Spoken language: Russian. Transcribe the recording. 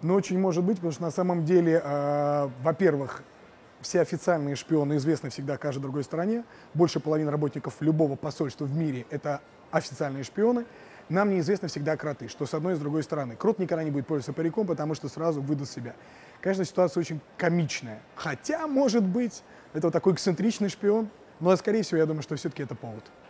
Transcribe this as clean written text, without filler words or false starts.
Но очень может быть, потому что на самом деле, во-первых, все официальные шпионы известны всегда каждой другой стороне. Больше половины работников любого посольства в мире – это официальные шпионы. Нам неизвестны всегда кроты, что с одной и с другой стороны. Крот никогда не будет пользоваться париком, потому что сразу выдаст себя. Конечно, ситуация очень комичная. Хотя, может быть, это вот такой эксцентричный шпион. Но, скорее всего, я думаю, что все-таки это повод.